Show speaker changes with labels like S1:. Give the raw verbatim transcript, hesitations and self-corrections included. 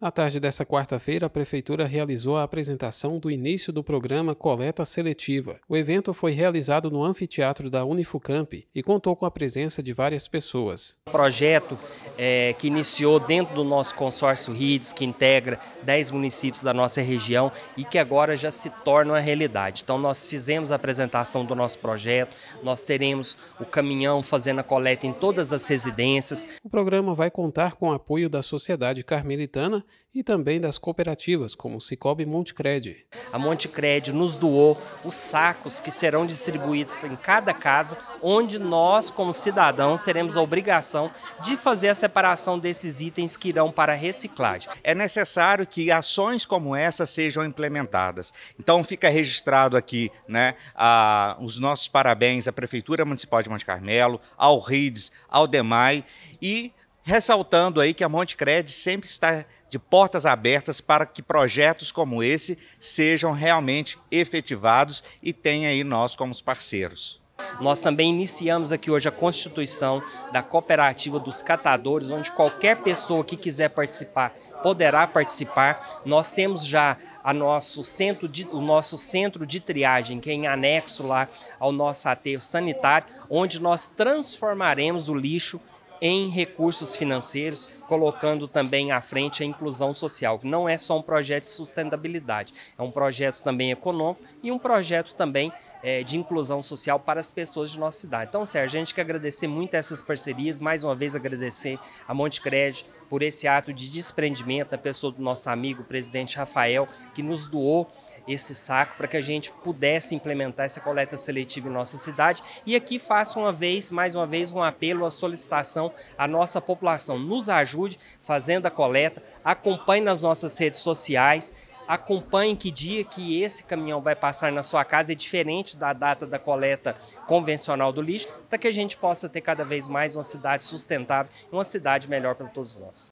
S1: Na tarde desta quarta-feira, a Prefeitura realizou a apresentação do início do programa Coleta Seletiva. O evento foi realizado no anfiteatro da Unifucamp e contou com a presença de várias pessoas.
S2: O projeto é, que iniciou dentro do nosso consórcio R I D S, que integra dez municípios da nossa região e que agora já se torna uma realidade. Então nós fizemos a apresentação do nosso projeto, nós teremos o caminhão fazendo a coleta em todas as residências.
S1: O programa vai contar com o apoio da sociedade carmelitana e também das cooperativas, como o Cicobi Montecred.
S2: A Montecred nos doou os sacos que serão distribuídos em cada casa, onde nós, como cidadãos, teremos a obrigação de fazer a separação desses itens que irão para a reciclagem.
S3: É necessário que ações como essa sejam implementadas. Então fica registrado aqui, né, a, os nossos parabéns à Prefeitura Municipal de Monte Carmelo, ao R I D S, ao DEMAI e ressaltando aí que a Montecred sempre está de portas abertas para que projetos como esse sejam realmente efetivados e tenha aí nós como parceiros.
S2: Nós também iniciamos aqui hoje a constituição da cooperativa dos catadores, onde qualquer pessoa que quiser participar poderá participar. Nós temos já a nosso centro de, o nosso centro de triagem, que é em anexo lá ao nosso aterro sanitário, onde nós transformaremos o lixo em recursos financeiros, colocando também à frente a inclusão social, que não é só um projeto de sustentabilidade, é um projeto também econômico e um projeto também é, de inclusão social para as pessoas de nossa cidade. Então, Sérgio, a gente quer agradecer muito essas parcerias, mais uma vez agradecer a Montecred por esse ato de desprendimento da pessoa do nosso amigo, o presidente Rafael, que nos doou esse saco para que a gente pudesse implementar essa coleta seletiva em nossa cidade. E aqui faço uma vez, mais uma vez, um apelo, uma solicitação à nossa população. Nos ajude fazendo a coleta, acompanhe nas nossas redes sociais, acompanhe que dia que esse caminhão vai passar na sua casa, é diferente da data da coleta convencional do lixo, para que a gente possa ter cada vez mais uma cidade sustentável e uma cidade melhor para todos nós.